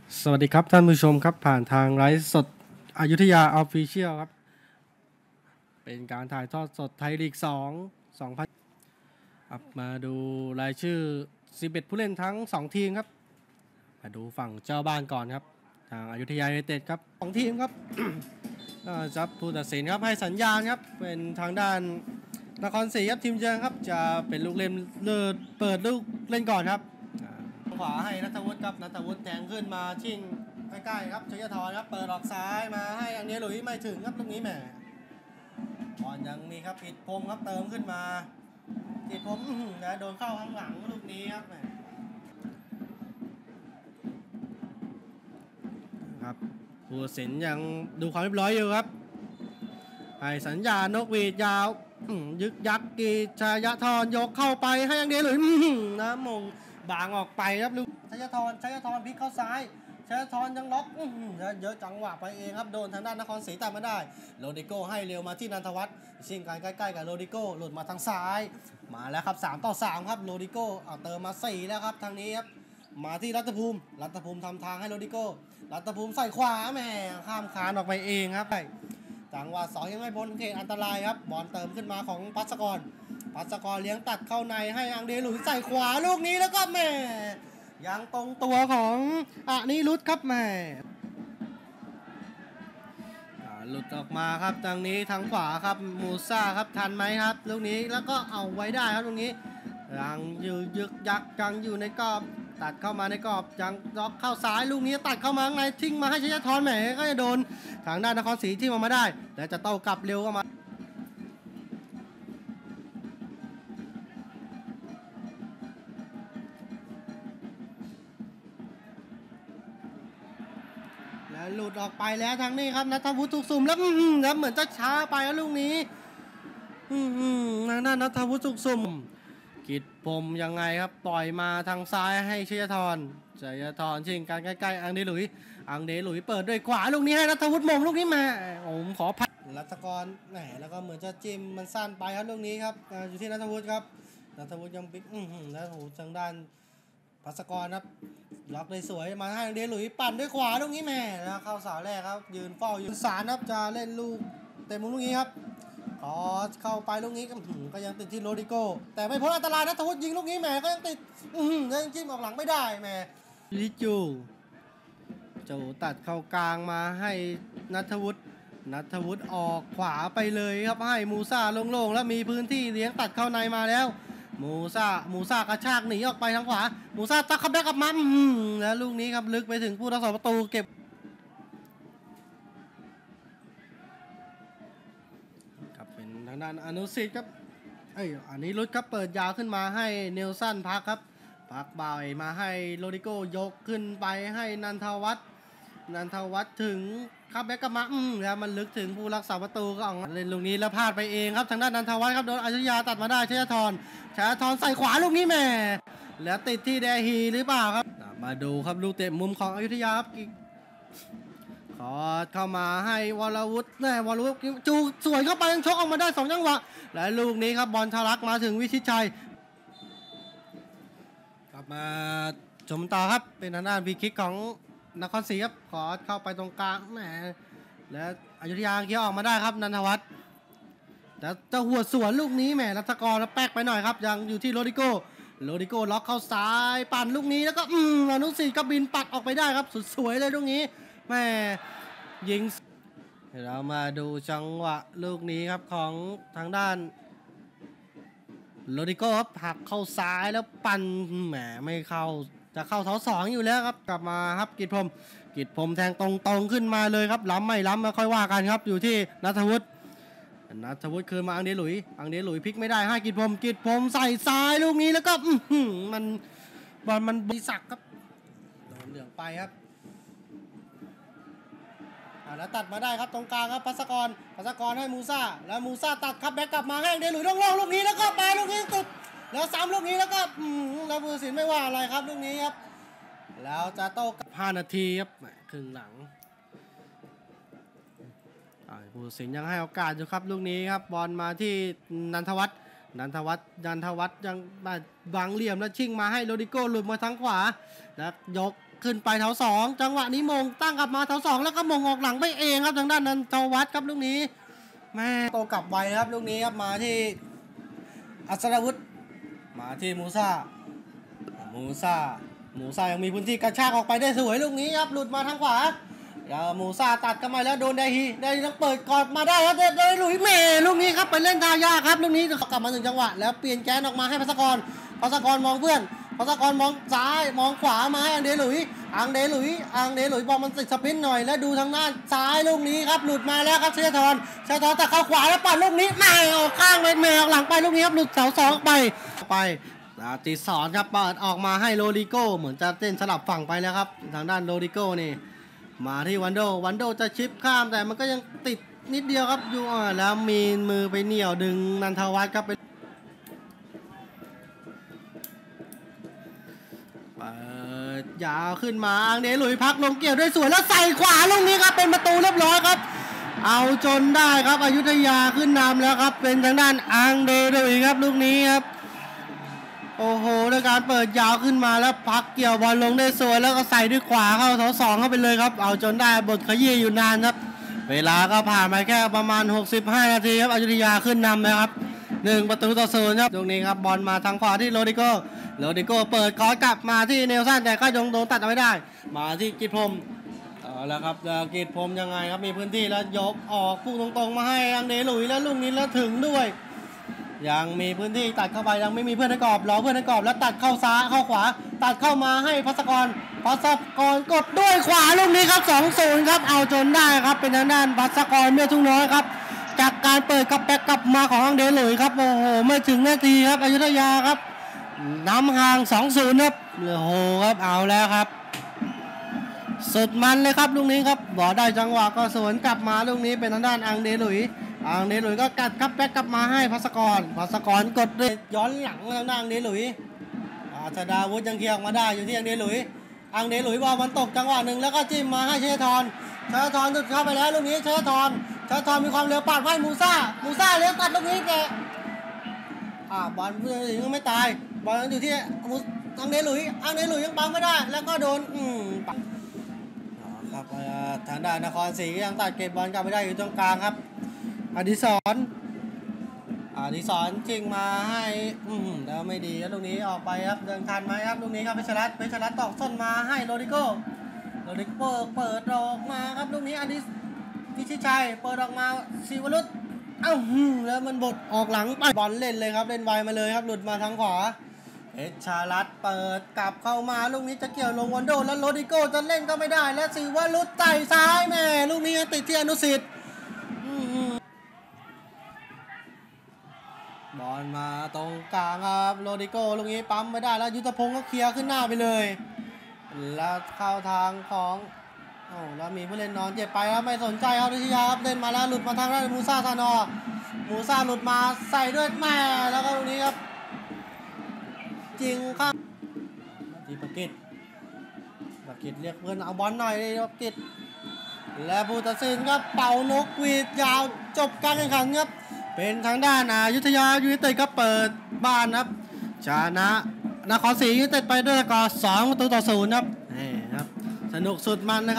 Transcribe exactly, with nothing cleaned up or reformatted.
สวัสดีครับท่านผู้ชมครับผ่านทางไลฟ์สดอยุธยาออฟฟิเชียลครับเป็นการถ่ายทอดสดไทยลีกสอง สองพันมาดูรายชื่อสิบเอ็ดผู้เล่นทั้งสองทีมครับมาดูฝั่งเจ้าบ้านก่อนครับทางอยุธยายูไนเต็ดครับสองทีมครับ จับผู้ตัดสินครับให้สัญญาณครับเป็นทางด้านนครศรีครับทีมเยือนครับจะเป็นลูกเล่นเลือดเปิดลูกเล่นก่อนครับขวาให้ณัฐวุฒิครับณัฐวุฒิแทงขึ้นมาชิงใกล้ๆครับชยธรครับเปิดออกซ้ายมาให้อันนี้หลุยไม่ถึงครับลูกนี้แหมบอลยังมีครับผิดพรมครับเติมขึ้นมาผิดพรมนะโดนเข้าข้างหลังลูกนี้ครับแหมครับผู้ตัดสินยังดูความเรียบร้อยอยู่ครับให้สัญญาณนกหวีดยาวยึกยักกีชยธรยกเข้าไปให้อันนี้หลุยนะมงบางออกไปครับลูกชยธรชยธรพลิกเข้าซ้ายชยธรยังล็อกเยอะจังหวะไปเองครับโดนทางด้านนครศรีตัดมาได้โรดิโก้ให้เร็วมาที่นันทวัฒน์ชิงกันใกล้ๆกับโรดิโก้หลุดมาทางซ้ายมาแล้วครับสามต่อสามครับโรดิโก้เอาเติมมาสี่แล้วครับทางนี้ครับมาที่รัตภูมิรัตภูมิทำทางให้โรดิโก้รัตภูมิใส่ขวาแม่ข้ามคานออกไปเองครับจังหวะสองยังไม่พ้นเขตอันตรายครับบอลเติมขึ้นมาของพัสกรพัสกรเลี้ยงตัดเข้าในให้อังเดหลุยใส่ขวาลูกนี้แล้วก็แม่ยังตรงตัวของอานิรุตครับแม่หลุดออกมาครับทางนี้ทางขวาครับมูซ่าครับทันไหมครับลูกนี้แล้วก็เอาไว้ได้ครับลูกนี้ยังอยู่ยึกยักยังอยู่ในกรอบตัดเข้ามาในกรอบยังล็อกเข้าซ้ายลูกนี้ตัดเข้ามาข้างในทิ้งมาให้ชยธรแหมก็จะโดนทางด้านนครศรีที่มามาได้แต่จะโต้กลับเร็วก็มาแล้วหลุดออกไปแล้วทางนี้ครับณัฐวุฒิสุขสุ่มแล้วแล้วเหมือนจะช้าไปแล้วลูกนี้อืมทางด้านณัฐวุฒิสุขสุ่มกิจพรมยังไงครับปล่อยมาทางซ้ายให้ชยธรชยธรชิงกันใกล้ๆอังเดหลุยอังเดหลุยเปิดด้วยขวาลูกนี้ให้ณัฐวุฒิมงลูกนี้มาผมขอพักรัตกรแหมแล้วก็เหมือนจะจิ้มมันสั้นไปครับลูกนี้ครับอยู่ที่ณัฐวุฒิครับณัฐวุฒิยังปิดอือแล้วโหทางด้านพัสกรครับล็อกได้สวยมาให้อังเดหลุยปั่นด้วยขวาลูกนี้แหมแล้วเข้าเสาแรกครับยืนเฝ้ายืนสารครับจะเล่นลูกเต็มมุมลูกนี้ครับขอเข้าไปลูกนี้ก็ยังติดที่โรดิโก้แต่ไม่พ้นอันตรายณัฐวุฒิยิงลูกนี้แหมก็ยังติดยังจิ้มออกหลังไม่ได้แหมลิจูโจตัดเข้ากลางมาให้ณัฐวุฒิณัฐวุฒิออกขวาไปเลยครับให้มูซ่าโล่งๆแล้วมีพื้นที่เลี้ยงตัดเข้าในมาแล้วมูซ่ามูซ่ากระชากหนีออกไปทางขวามูซ่าตักขับได้กับมันแล้วลูกนี้ครับลึกไปถึงผู้รักษาประตูเก็บครับเป็นทางด้านอนุสิทธิ์ครับเอ้ยอันนี้รุดครับเปิดยาวขึ้นมาให้เนลสันพักครับพักบ่ายมาให้โรดิโก้ยกขึ้นไปให้นันทวัฒน์นันทวัฒน์ถึงครับแบ็กกระมังแล้วมันลึกถึงผู้รักษาประตูก็เอาเล่นลูกนี้แล้วพลาดไปเองครับทางด้านนันทวัฒน์ครับโดนอยุธยาตัดมาได้ชยธรชยธรใส่ขวาลูกนี้แม่แล้วติดที่แดฮีหรือเปล่าครับมาดูครับลูกเตะมุมของอยุธยาครับขอเข้ามาให้วรวุฒิแน่วรวุฒิจูสวยเข้าไปชกออกมาได้สองจังหวะและลูกนี้ครับบอลทะลักมาถึงวิชิตชัยกลับมาชมต่อครับเป็นทางด้านฟรีคิกของนครศรีครับขอเข้าไปตรงกลางแหมและอยุธยาเคี้ยวออกมาได้ครับนันทวัฒน์แต่จะหัวสวนลูกนี้แหมรัตกรแล้วแป๊กไปหน่อยครับยังอยู่ที่โรดิโก้โรดิโก้ล็อกเข้าซ้ายปั่นลูกนี้แล้วก็อืมอนุสิทธิ์ก็บินปัดออกไปได้ครับสุดสวยเลยลูกนี้แหมยิงเรามาดูจังหวะลูกนี้ครับของทางด้านโรดิโก้ครับหักเข้าซ้ายแล้วปั่นแหมไม่เข้าจะเข้าเท้าสองอยู่แล้วครับกลับมาครับกิจพรมกิจพรมแทงตรงๆขึ้นมาเลยครับล้ำไม่ล้ำไม่ค่อยว่ากันครับอยู่ที่ณัฐวุฒิณัฐวุฒิคืนมาอังเดหลุยอังเดหลุยพลิกไม่ได้ให้กิจพรมกิจพรมใส่ซ้ายลูกนี้แล้วก็มันบอลมันบีสักครับโดนเหลืองไปครับแล้วตัดมาได้ครับตรงกลางครับพัสกรพัสกรให้มูซ่าแล้วมูซ่าตัดครับแบ็กกลับมาให้อังเดหลุยล่องๆลูกนี้แล้วก็ไปลูกนี้ติดแล้วซ้ำลูกนี้แล้วก็แล้วผู้ตัดสินไม่ว่าอะไรครับลูกนี้ครับแล้วจะโต้กับห้านาทีครับครึ่งหลังผู้ตัดสินยังให้โอกาสอยู่ครับลูกนี้ครับบอลมาที่นันทวัฒน์นันทวัฒน์นันทวัฒน์ยังบังเหลี่ยมแล้วชิงมาให้โรดิโก้หลุดมาทางขวาแล้วยกขึ้นไปแถวสองจังหวะนี้มงตั้งกลับมาแถวสองแล้วก็มงออกหลังไปเองครับทางด้านนันทวัฒน์ครับลูกนี้แม่โตกลับไวครับลูกนี้ครับมาที่อัศรวุฒิมาที่มูซามูซามูซายังมีพื้นที่กระชากออกไปได้สวยลูกนี้ครับหลุดมาทางขวามูซาตัดกันมาแล้วโดนไดฮีไดฮีต้องเปิดกอดมาได้ครับโดยหลุยเม่ลูกนี้ครับไปเล่นทายากครับลูกนี้กลับมาถึงจังหวะแล้วเปลี่ยนแกนออกมาให้พัสกรพัสกรมองเพื่อนพัสกรมองซ้ายมองขวามาให้อังเดหลุยอังเดหลุยอังเดหลุยบอลมันติดสปินหน่อยแล้วดูทางด้านซ้ายลูกนี้ครับหลุดมาแล้วครับเชยทรเชยทรตัดเข้าขวาแล้วปัดลูกนี้แม่ออกข้างไปแม่ออกหลังไปลูกนี้ครับหลุดเสาสองไปไปติดสอนครับเปิดออกมาให้โรดิโก้เหมือนจะเต้นสลับฝั่งไปแล้วครับทางด้านโรดิโก้นี่มาที่วันโดวันโดจะชิปข้ามแต่มันก็ยังติดนิดเดียวครับอยู่แล้วมีมือไปเหนี่ยวดึงนันทวัฒน์ครับไปเปิดยาวขึ้นมาอังเดหลุยพักลงเกี่ยวด้วยสวยแล้วใส่ขวาลูกนี้ครับเป็นประตูเรียบร้อยครับเอาจนได้ครับอยุธยาขึ้นนำแล้วครับเป็นทางด้านอังเดหลุยครับลูกนี้ครับโอ้โหด้วยการเปิดยาวขึ้นมาแล้วพักเกี่ยวบอลลงได้สวยแล้วก็ใส่ด้วยขวาเข้าเสาสองเข้าไปเลยครับเอาจนได้บทขยี้อยู่นานครับเวลาก็ผ่านมาแค่ประมาณหกสิบห้านาทีครับอยุธยาขึ้นนำนะครับหนึ่งประตูต่อศูนย์ครับตรงนี้ครับบอลมาทางขวาที่โรดิโก้โรดิโก้เปิดคอร์สกลับมาที่เนลสันแต่ก็ยังโดนตัดเอาไว้ได้มาที่กิตพรมเอาแล้วครับกิตพรมยังไงครับมีพื้นที่แล้วยกออกพุ่งตรงๆมาให้อังเดหลุยแล้วลูกนี้แล้วถึงด้วยยังมีพื้นที่ตัดเข้าไปยังไม่มีเพื่อนในกรอบรอเพื่อนในกรอบแล้วตัดเข้าซ้ายเข้าขวาตัดเข้ามาให้พัสกรพัสกรกดด้วยขวาลูกนี้ครับ สองศูนย์ ครับเอาจนได้ครับเป็นทางด้านพัสกรเมื่อทุ่งน้อยครับจากการเปิดกับแปกกลับมาของอังเดหลุยครับโอ้โหไม่ถึงนาทีครับอยุธยาครับน้ำห่าง สองศูนย์ ครับโอ้โหครับเอาแล้วครับสุดมันเลยครับลูกนี้ครับบอลได้จังหวะก็สวนกลับมาลูกนี้เป็นทางด้านอังเดหลุยอังเดหลุยก็กัดครับแบ็กกลับมาให้พัสกรพัสกรกดด้วยย้อนหลังทางด้านอังเดหลุยอาชดาวุฒิยังเคลียร์ออกมาได้อยู่ที่อังเดหลุยอังเดหลุยบอลมันตกจังหวะหนึ่งแล้วก็จิ้มมาให้เชยทรเชยทรตุดเข้าไปแล้วลูกนี้เชยทรเชยทรมีความเร็วปาดให้มูซ่ามูซ่าเลี้ยงตัดลูกนี้แกอ่าบอลยังไม่ตายบอลอยู่ที่อังเดหลุยอังเดหลุยยังปั๊มไม่ได้แล้วก็โดนอืมครับทางด้านนครศรียังตัดเก็บบอลกลับไม่ได้อยู่ตรงกลางครับอดิศรอดิศรจริงมาให้อืมแล้วไม่ดีแล้วลูกนี้ออกไปครับเดินทันไหมครับลูกนี้ครับเพชรรัตน์เพชรรัตน์ตอกส้นมาให้โรดิโก้โรดิโก้เปิดออกมาครับลูกนี้อดิพิชิตชัยเปิดออกมาศิวรุตเอ้าแล้วมันบดออกหลังไปบอลเล่นเลยครับเล่นไวมาเลยครับหลุดมาทางขวาเพชรรัตน์เปิดกลับเข้ามาลูกนี้จะเกี่ยวลงวันโดแล้วโรดิโก้จะเล่นก็ไม่ได้และศิวรุตใส่ซ้ายแม่ลูกนี้ติดที่อนุสิทธิ์บอลมาตรงกลางครับโรดิโก้ลูกนี้ปั๊มไม่ได้แล้วยุทธพงศ์ก็เคลียร์ขึ้นหน้าไปเลยแล้วเข้าทางของโอ้แล้วมีผู้เล่นนอนเจ็บไปครับไม่สนใจครับวิทยาครับเล่นมาแล้วหลุดมาทางด้านมูซ่าซานอมูซ่าหลุดมาใส่ด้วยแม่แล้วก็ลูกนี้ครับจริงครับที่ปากิจปากิจเรียกเพื่อนเอาบอลหน่อยเลยปากิจและผู้ตัดสินครับเป่านกหวีดยาวจบการแข่งขันครับเป็นทางด้านอยุธยายูไนเต็ดครับเปิดบ้านครับชนะนครศรียูไนเต็ดไปด้วยสกอร์สองประตูต่อศูนย์ครับนี่ครับสนุกสุดมันนะครับ